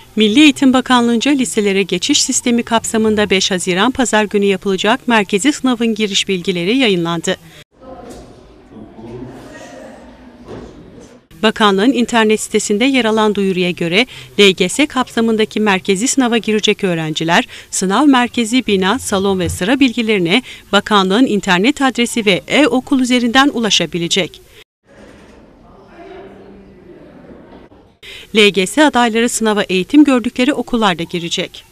Milli Eğitim Bakanlığı'nca liselere geçiş sistemi kapsamında 5 Haziran Pazar günü yapılacak merkezi sınavın giriş bilgileri yayınlandı. Bakanlığın internet sitesinde yer alan duyuruya göre LGS kapsamındaki merkezi sınava girecek öğrenciler, sınav merkezi bina, salon ve sıra bilgilerine bakanlığın internet adresi ve e-okul üzerinden ulaşabilecek. LGS adayları sınava eğitim gördükleri okullarda girecek.